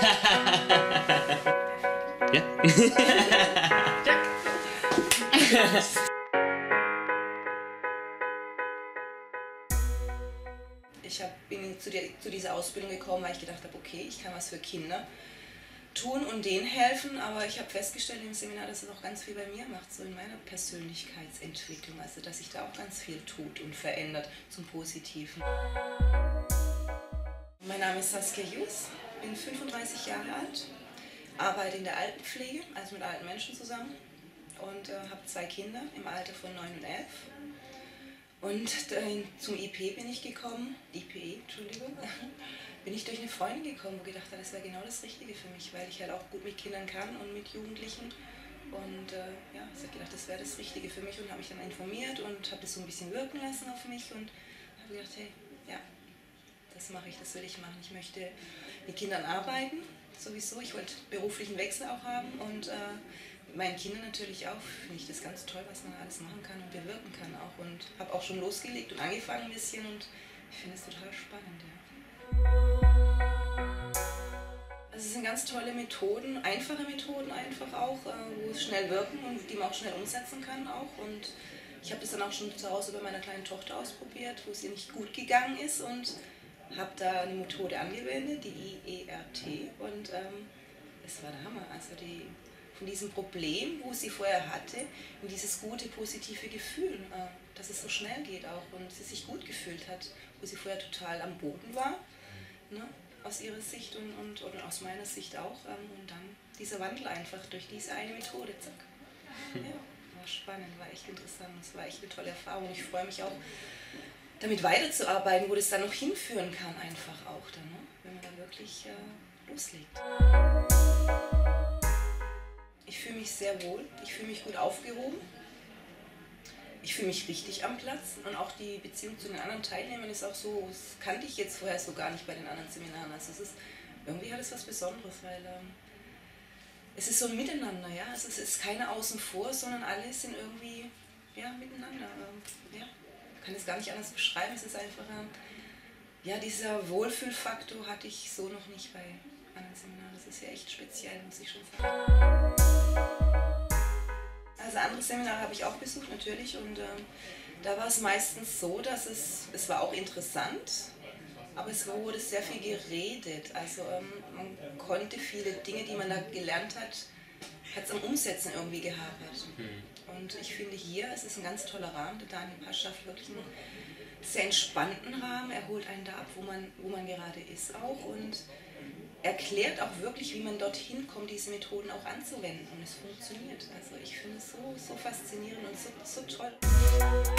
Ja. Bin zu dieser Ausbildung gekommen, weil ich gedacht habe, okay, ich kann was für Kinder tun und denen helfen, aber ich habe festgestellt im Seminar, dass es auch ganz viel bei mir macht, so in meiner Persönlichkeitsentwicklung, also dass sich da auch ganz viel tut und verändert zum Positiven. Mein Name ist Saskia Jus, bin 35 Jahre alt, arbeite in der Altenpflege, also mit alten Menschen zusammen und habe 2 Kinder im Alter von 9 und 11. Und zum IP bin ich gekommen, IPE, Entschuldigung, bin ich durch eine Freundin gekommen, wo gedacht habe, das wäre genau das Richtige für mich, weil ich halt auch gut mit Kindern kann und mit Jugendlichen. Und ja, ich habe gedacht, das wäre das Richtige für mich und habe mich dann informiert und habe das so ein bisschen wirken lassen auf mich und habe gedacht, hey, ja, das mache ich, das will ich machen. Ich möchte mit Kindern arbeiten, sowieso. Ich wollte beruflichen Wechsel auch haben und mit meinen Kindern natürlich auch. Finde ich das ganz toll, was man alles machen kann und bewirken kann auch. Und habe auch schon losgelegt und angefangen ein bisschen und ich finde es total spannend. Ja. Also es sind ganz tolle Methoden, einfache Methoden einfach auch, wo es schnell wirken und die man auch schnell umsetzen kann auch. Und ich habe das dann auch schon zu Hause bei meiner kleinen Tochter ausprobiert, wo es ihr nicht gut gegangen ist und habe da eine Methode angewendet, die IERT, und es war der Hammer. Also von diesem Problem, wo sie vorher hatte, in dieses gute, positive Gefühl, dass es so schnell geht auch und sie sich gut gefühlt hat, wo sie vorher total am Boden war, ne, aus ihrer Sicht und aus meiner Sicht auch. Und dann dieser Wandel einfach durch diese eine Methode, zack. Ja, war spannend, war echt interessant, es war echt eine tolle Erfahrung. Ich freue mich auch, damit weiterzuarbeiten, wo das dann noch hinführen kann, einfach auch dann, ne? Wenn man da wirklich loslegt. Ich fühle mich sehr wohl, ich fühle mich gut aufgehoben, ich fühle mich richtig am Platz und auch die Beziehung zu den anderen Teilnehmern ist auch so, das kannte ich jetzt vorher so gar nicht bei den anderen Seminaren. Also es ist irgendwie alles was Besonderes, weil es ist so ein Miteinander, ja. Also es ist keiner außen vor, sondern alle sind irgendwie ja, miteinander. Ja. Ich kann es gar nicht anders beschreiben, es ist einfach, ja, dieser Wohlfühlfaktor hatte ich so noch nicht bei anderen Seminaren. Das ist ja echt speziell, muss ich schon sagen. Also andere Seminare habe ich auch besucht natürlich und da war es meistens so, dass es war auch interessant, aber es wurde sehr viel geredet. Also man konnte viele Dinge, die man da gelernt hat, hat es am Umsetzen irgendwie gehapert. Und ich finde hier, es ist ein ganz toller Rahmen, der Daniel Pasch schafft wirklich einen sehr entspannten Rahmen, er holt einen da ab, wo man gerade ist auch und erklärt auch wirklich, wie man dorthin kommt, diese Methoden auch anzuwenden und es funktioniert. Also ich finde es so faszinierend und so toll.